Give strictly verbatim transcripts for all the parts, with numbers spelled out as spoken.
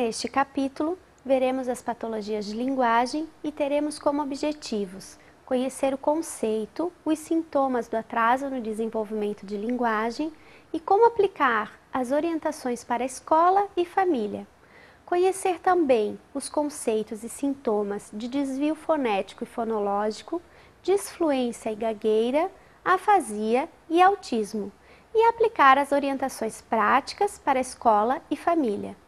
Neste capítulo, veremos as patologias de linguagem e teremos como objetivos conhecer o conceito, os sintomas do atraso no desenvolvimento de linguagem e como aplicar as orientações para a escola e família. Conhecer também os conceitos e sintomas de desvio fonético e fonológico, disfluência e gagueira, afasia e autismo, e aplicar as orientações práticas para a escola e família.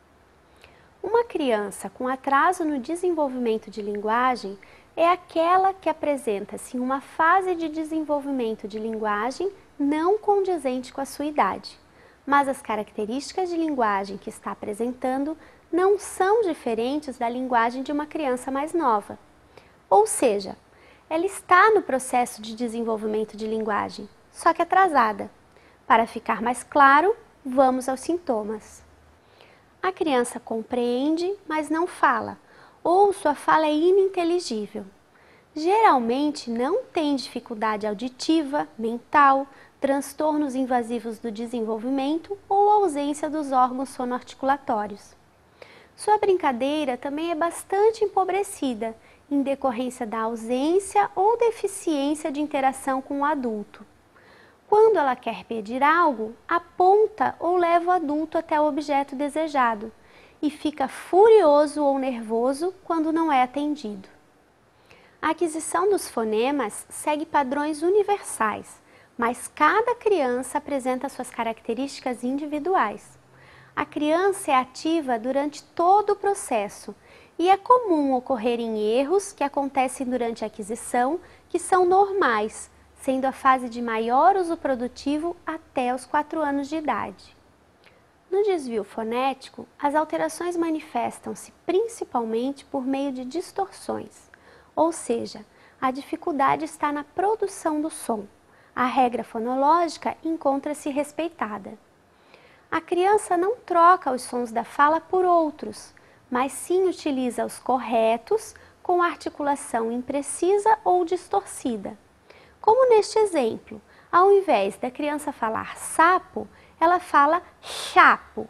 Uma criança com atraso no desenvolvimento de linguagem é aquela que apresenta-se em uma fase de desenvolvimento de linguagem não condizente com a sua idade, mas as características de linguagem que está apresentando não são diferentes da linguagem de uma criança mais nova. Ou seja, ela está no processo de desenvolvimento de linguagem, só que atrasada. Para ficar mais claro, vamos aos sintomas. A criança compreende, mas não fala, ou sua fala é ininteligível. Geralmente não tem dificuldade auditiva, mental, transtornos invasivos do desenvolvimento ou ausência dos órgãos fonoarticulatórios. Sua brincadeira também é bastante empobrecida, em decorrência da ausência ou deficiência de interação com o adulto. Quando ela quer pedir algo, aponta ou leva o adulto até o objeto desejado e fica furioso ou nervoso quando não é atendido. A aquisição dos fonemas segue padrões universais, mas cada criança apresenta suas características individuais. A criança é ativa durante todo o processo e é comum ocorrerem erros que acontecem durante a aquisição que são normais, sendo a fase de maior uso produtivo até os quatro anos de idade. No desvio fonético, as alterações manifestam-se principalmente por meio de distorções, ou seja, a dificuldade está na produção do som. A regra fonológica encontra-se respeitada. A criança não troca os sons da fala por outros, mas sim utiliza os corretos com articulação imprecisa ou distorcida. Como neste exemplo, ao invés da criança falar sapo, ela fala chapo.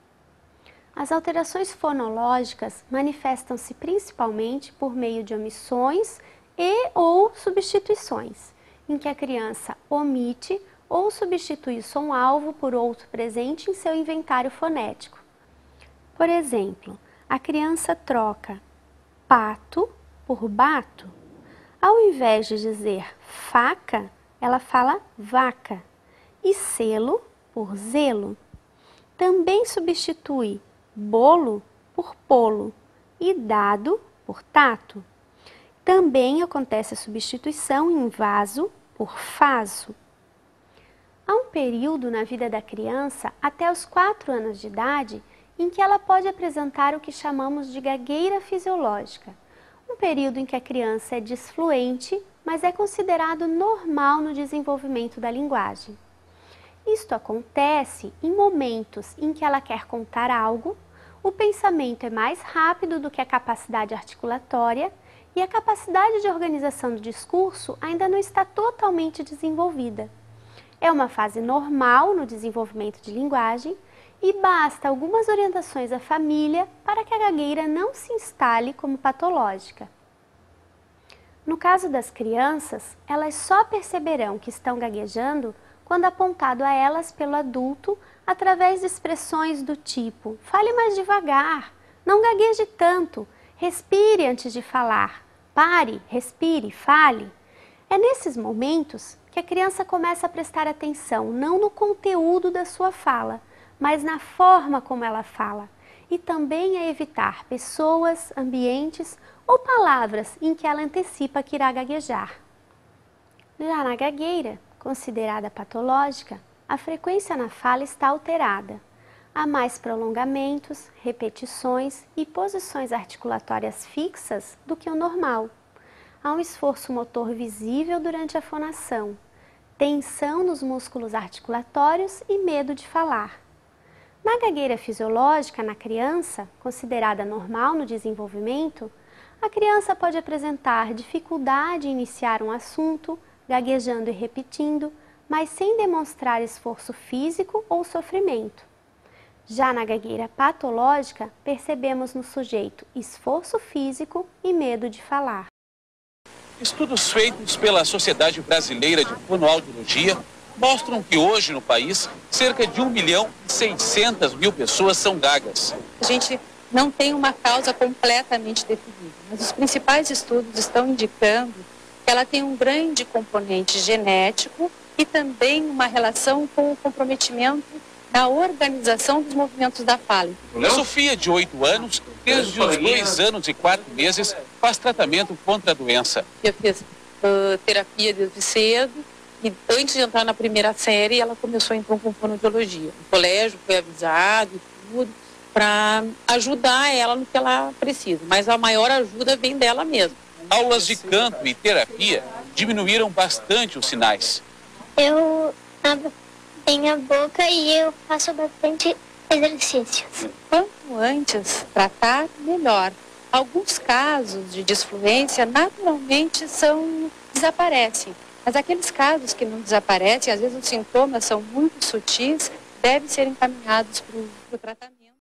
As alterações fonológicas manifestam-se principalmente por meio de omissões e ou substituições, em que a criança omite ou substitui o som-alvo por outro presente em seu inventário fonético. Por exemplo, a criança troca pato por bato. Ao invés de dizer faca, ela fala vaca, e selo por zelo. Também substitui bolo por polo e dado por tato. Também acontece a substituição em vaso por faso. Há um período na vida da criança, até os quatro anos de idade, em que ela pode apresentar o que chamamos de gagueira fisiológica. Um período em que a criança é disfluente, mas é considerado normal no desenvolvimento da linguagem. Isto acontece em momentos em que ela quer contar algo, o pensamento é mais rápido do que a capacidade articulatória e a capacidade de organização do discurso ainda não está totalmente desenvolvida. É uma fase normal no desenvolvimento de linguagem e basta algumas orientações à família para que a gagueira não se instale como patológica. No caso das crianças, elas só perceberão que estão gaguejando quando apontado a elas pelo adulto através de expressões do tipo fale mais devagar, não gagueje tanto, respire antes de falar, pare, respire, fale. É nesses momentos que a criança começa a prestar atenção não no conteúdo da sua fala, mas na forma como ela fala, e também a evitar pessoas, ambientes ou palavras em que ela antecipa que irá gaguejar. Já na gagueira, considerada patológica, a frequência na fala está alterada. Há mais prolongamentos, repetições e posições articulatórias fixas do que o normal. Há um esforço motor visível durante a fonação, tensão nos músculos articulatórios e medo de falar. Na gagueira fisiológica na criança, considerada normal no desenvolvimento, a criança pode apresentar dificuldade em iniciar um assunto, gaguejando e repetindo, mas sem demonstrar esforço físico ou sofrimento. Já na gagueira patológica, percebemos no sujeito esforço físico e medo de falar. Estudos feitos pela Sociedade Brasileira de Fonoaudiologia mostram que hoje no país, cerca de um milhão e seiscentas mil pessoas são gagas. A gente não tem uma causa completamente definida, mas os principais estudos estão indicando que ela tem um grande componente genético e também uma relação com o comprometimento da organização dos movimentos da fala. A Sofia, de oito anos, desde os dois anos e quatro meses, faz tratamento contra a doença. Eu fiz uh, terapia desde cedo e antes de entrar na primeira série, ela começou então com fonoaudiologia. O colégio foi avisado e tudo para ajudar ela no que ela precisa, mas a maior ajuda vem dela mesma. Aulas de canto e terapia diminuíram bastante os sinais. Eu abro bem a boca e eu faço bastante exercícios. Quanto antes tratar, melhor. Alguns casos de disfluência naturalmente são, desaparecem, mas aqueles casos que não desaparecem, às vezes os sintomas são muito sutis, devem ser encaminhados para o tratamento.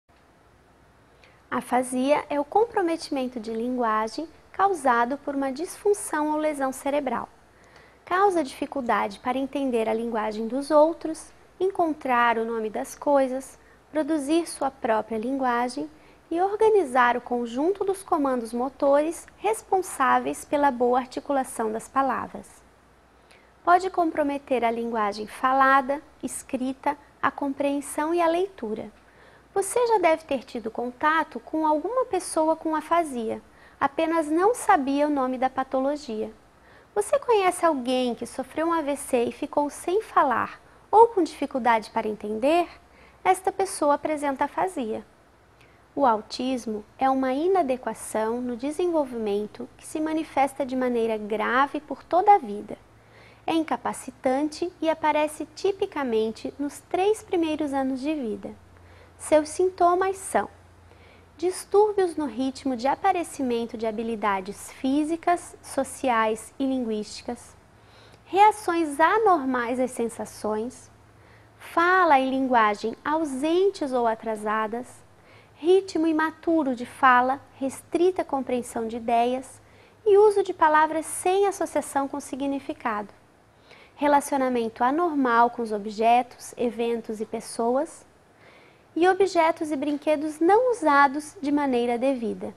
Afasia é o comprometimento de linguagem causado por uma disfunção ou lesão cerebral. Causa dificuldade para entender a linguagem dos outros, encontrar o nome das coisas, produzir sua própria linguagem e organizar o conjunto dos comandos motores responsáveis pela boa articulação das palavras. Pode comprometer a linguagem falada, escrita, a compreensão e a leitura. Você já deve ter tido contato com alguma pessoa com afasia, apenas não sabia o nome da patologia. Você conhece alguém que sofreu um A V C e ficou sem falar ou com dificuldade para entender? Esta pessoa apresenta afasia. O autismo é uma inadequação no desenvolvimento que se manifesta de maneira grave por toda a vida. É incapacitante e aparece tipicamente nos três primeiros anos de vida. Seus sintomas são distúrbios no ritmo de aparecimento de habilidades físicas, sociais e linguísticas, reações anormais às sensações, fala em linguagem ausentes ou atrasadas, ritmo imaturo de fala, restrita compreensão de ideias e uso de palavras sem associação com significado, relacionamento anormal com os objetos, eventos e pessoas, e objetos e brinquedos não usados de maneira devida.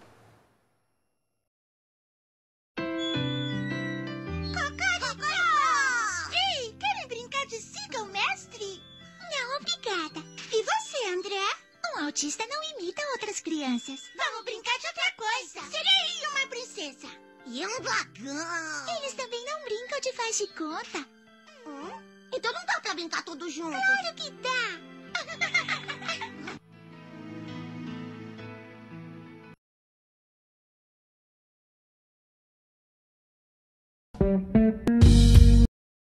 Ei, querem brincar de siga o mestre? Não, obrigada. E você, André? Um autista não imita outras crianças. Vamos brincar de outra coisa. Serei uma princesa. E um dragão. Eles também não brincam de faz de conta. Hum? Então não dá pra brincar todos juntos? Claro que dá. Thank you.